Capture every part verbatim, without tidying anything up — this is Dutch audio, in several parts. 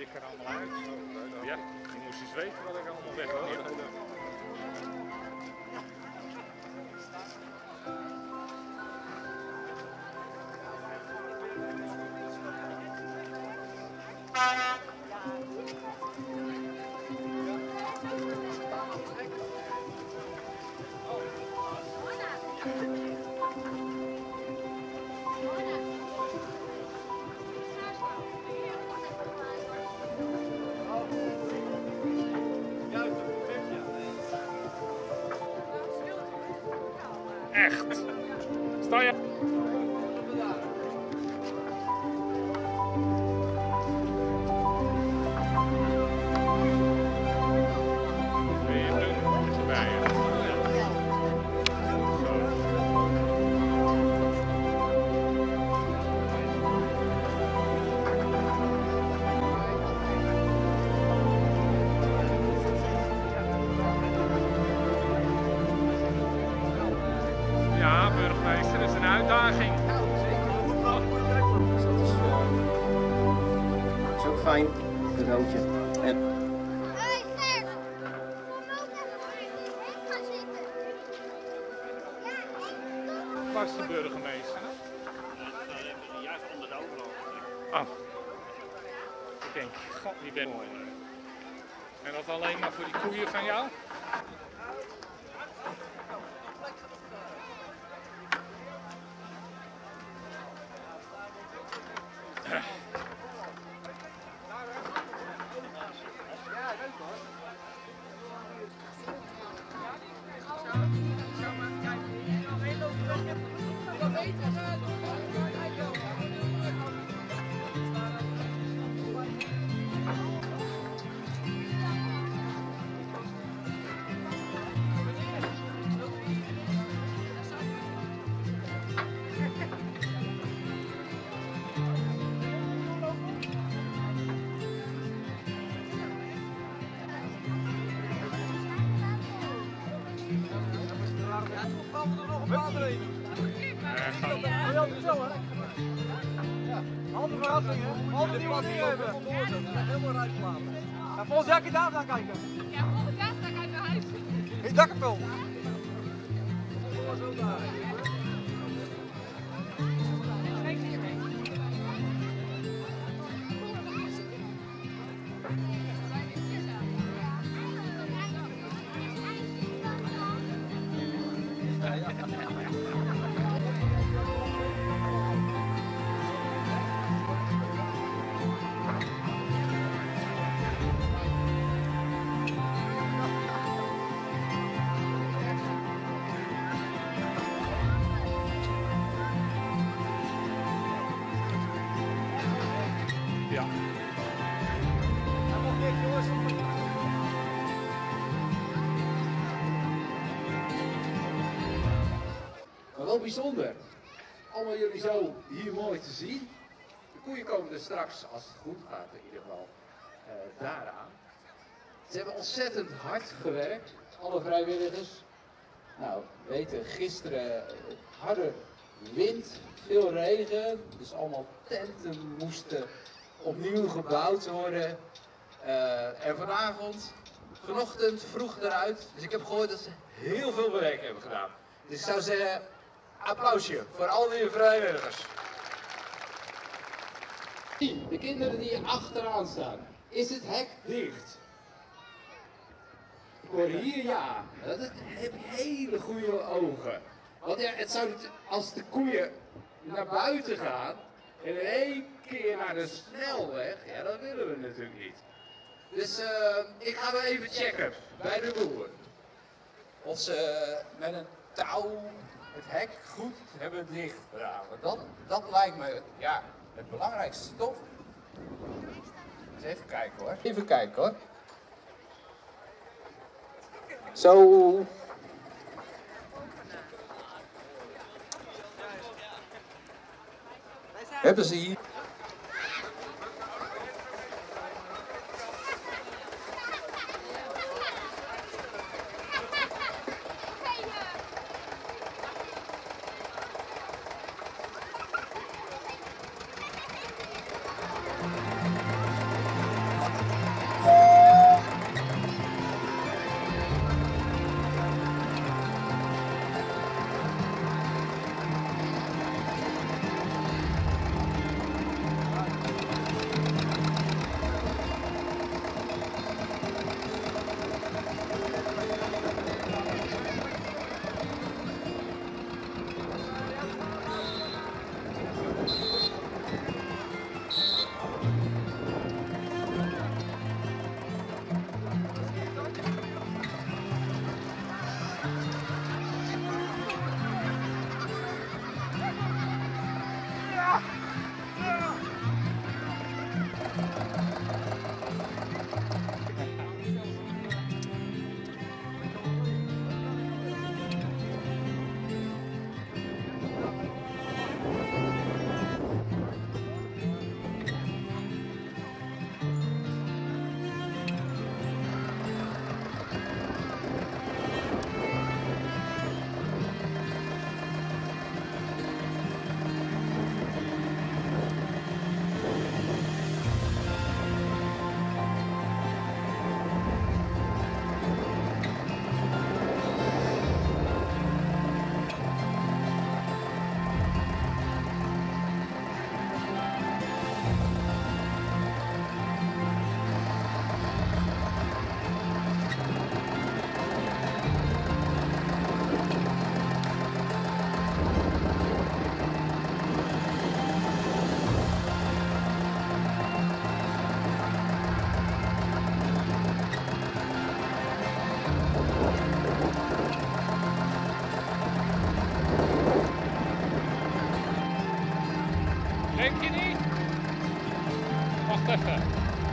ik er allemaal uit. Ja, je moest eens weten wat ik allemaal weg heb. Echt? Sta je? Ben je er met je bij je? Ja, burgemeester, dat is een uitdaging. Dus dat is, uh, dat is ook fijn, een cadeautje. En... Hé, Gert! Kom ook even in het gaan zitten. Ja, Waar is de burgemeester? Juist onder de overal. Oh. Ik denk, god, die ben mooi. En dat alleen maar voor die koeien van jou? Andere verrassingen, altijd die wat hier hebben. Helemaal rijk laten. En volgens jaar kun je daar gaan kijken. Ja, volgend jaar sta ik uit mijn huis. In Dakkerpel. Kijk hier mee. Ja. Helemaal niks, jongens. Maar wel bijzonder. Allemaal jullie zo hier mooi te zien. De koeien komen er straks, als het goed gaat in ieder geval, uh, daaraan. Ze hebben ontzettend hard gewerkt, alle vrijwilligers. Nou, we weten gisteren uh, harde wind, veel regen. Dus allemaal tenten moesten opnieuw gebouwd worden. Uh, en vanavond, vanochtend vroeg eruit. Dus ik heb gehoord dat ze heel veel werk hebben gedaan. Dus ik zou zeggen, applausje voor al die vrijwilligers. De kinderen die hier achteraan staan, is het hek dicht? Ik hoor hier ja. Dat heb hele goede ogen. Want ja, het zou niet, als de koeien naar buiten gaan en in één keer naar de snelweg, ja, dat willen we natuurlijk niet. Dus uh, ik ga wel even checken bij de boer. Of ze met een touw het hek goed hebben dichtgedaan. Dat, dat lijkt me ja, het belangrijkste, toch? Eens even kijken hoor. Even kijken hoor. Zo. Hebben ze hier. wacht even.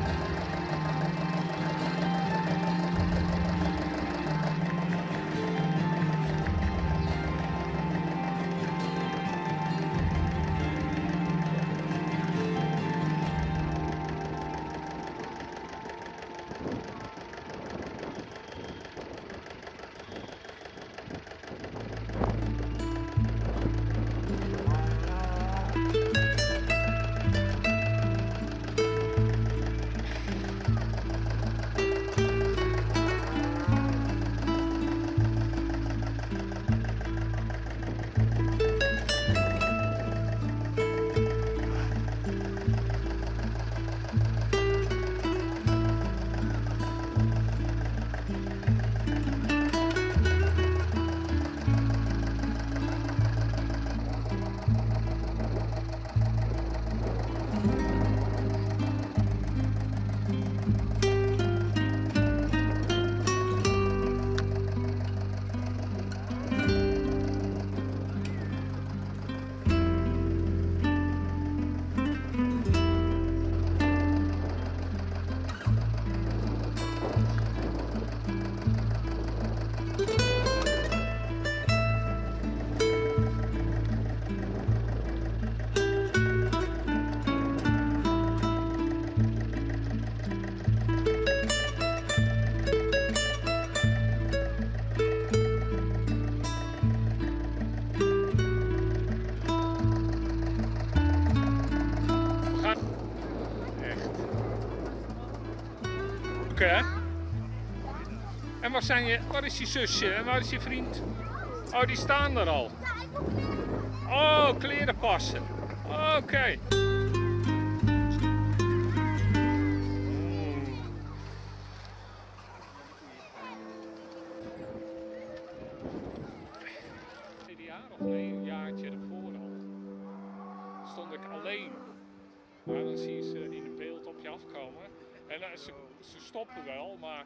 Hè? En waar, zijn je, waar is je zusje en waar is je vriend? Oh, die staan er al. Oh, kleren passen. Oké. Okay. Dit jaar of nee, een jaartje ervoor al. Stond ik alleen. Maar dan zie je ze in het beeld op je afkomen. En uh, ze, ze stoppen wel, maar...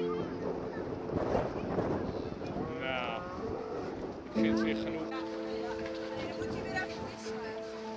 Nou, ik vind het weer genoeg. Dan moet hij weer even wisselen.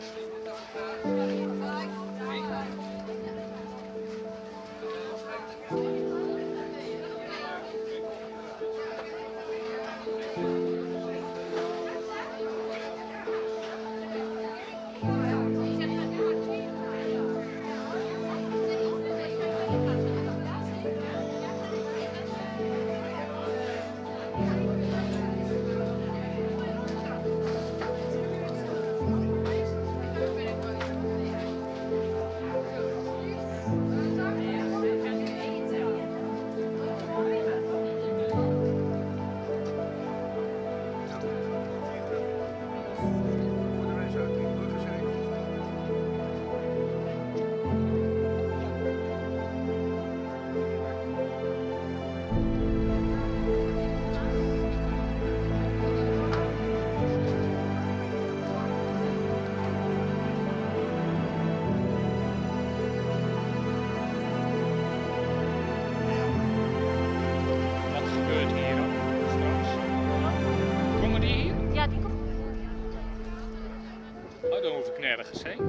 Oh, dan hoef ik nergens heen.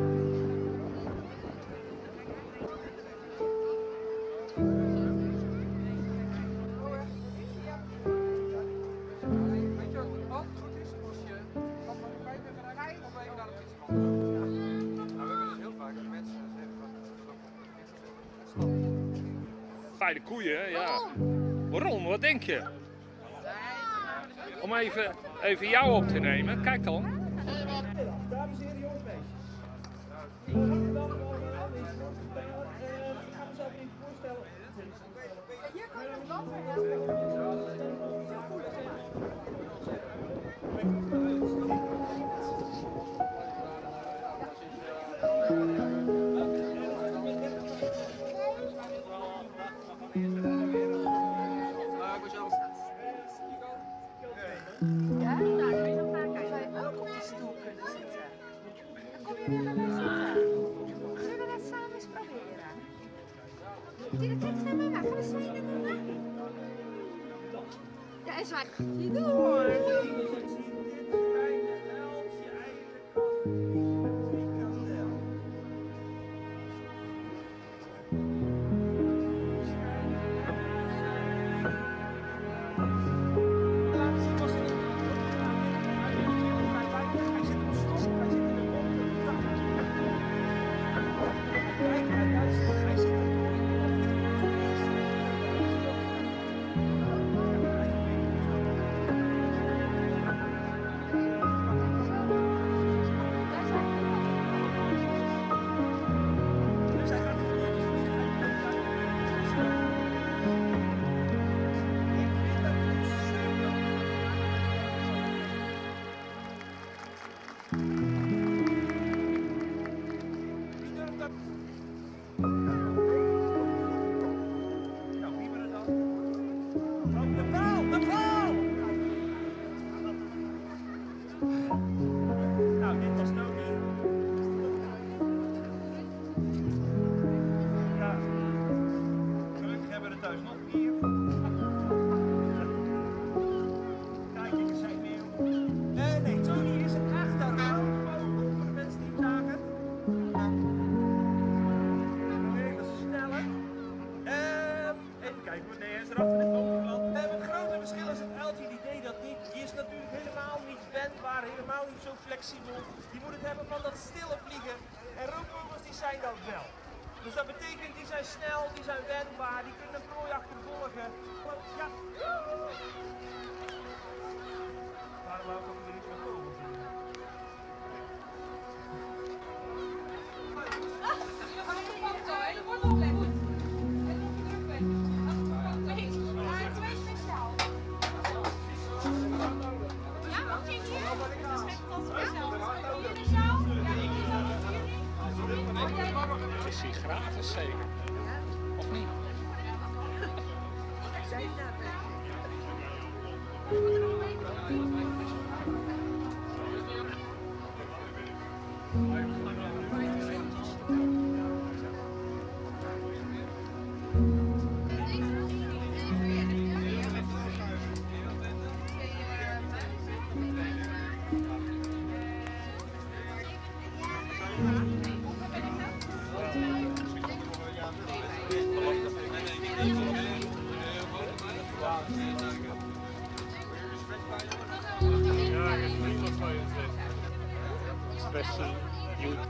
Weet je wat goed is? Als je van de vijf bent bereikt, of even naar de fietsband. Nou, we hebben dus heel vaak dat mensen zeggen van... Bij de koeien, ja. Waarom? Wat denk je? Om even, even jou op te nemen. Kijk dan. Dames en heren, jongens, meisjes. Ik ga u wel gewoon aanwezig. Ik ga mezelf even voorstellen. Hier kan je het land weer hebben. Ja, nou, kan je nog vaak kijken. Zou je ook op die stoel kunnen zitten? Dan kom je weer bij mij zitten. Zullen we dat samen eens proberen? Die de tekst naar mij weg. Gaan we zwaaien naar mij? Ja, en zwaai. Je doet. Je moet het hebben van dat stille vliegen. En roofvogels die zijn dat wel. Dus dat betekent die zijn snel, die zijn wendbaar, die kunnen een prooi achtervolgen. Ja. Waarom wou ik ook weer iets met vogels doen? Is hij gratis zeker? Of niet? Expressie, youth.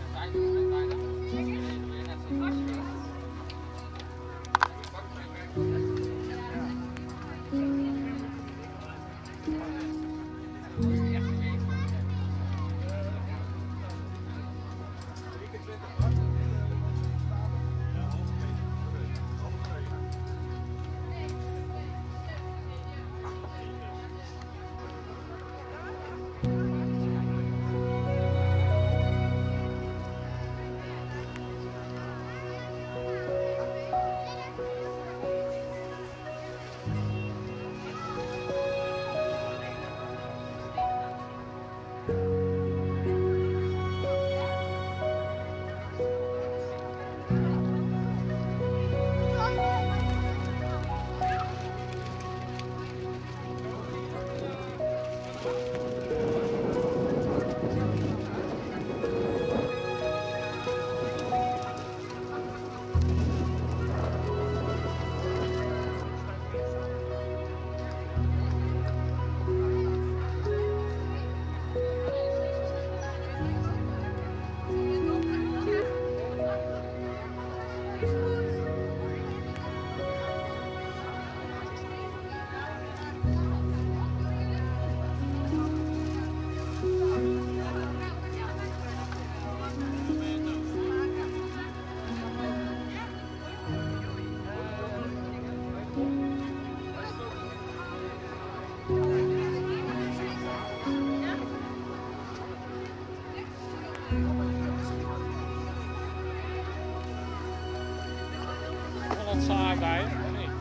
Saai bij, of niet?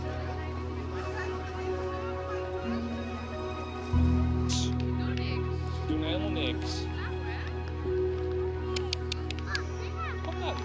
Ze doen helemaal niks. Kom nou.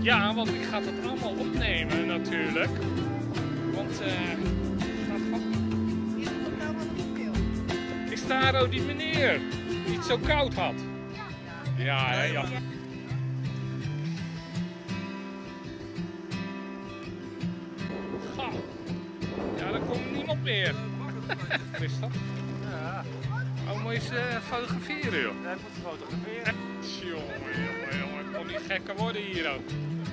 Ja, want ik ga het allemaal opnemen natuurlijk. Want eh. gaat gewoon... Is daar ook die meneer die het zo koud had? Ja, ja, ja. Ga. Ja, dan komt niemand meer. Wat is dat? Ja, Oh, moet je eens uh, fotograferen, joh. hij moet fotograferen. Jongen, jongen, jongen. Het kon niet gekker worden hier ook.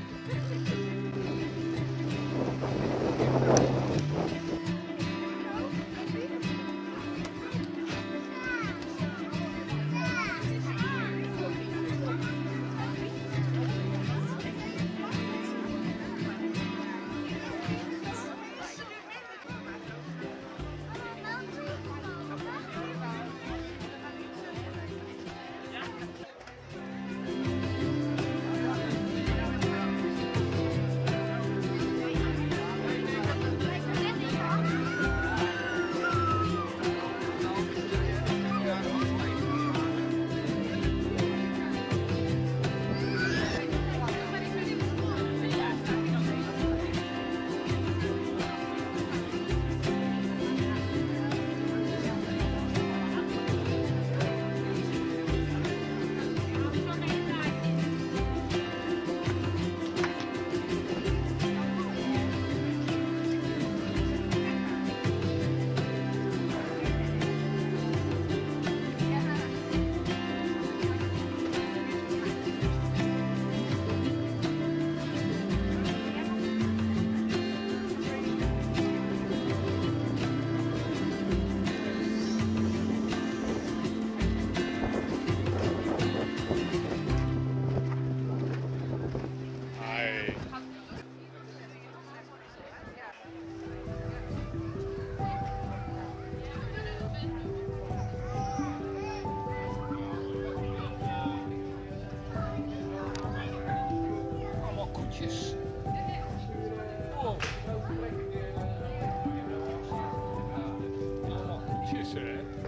Oh. Allemaal koetjes, hè?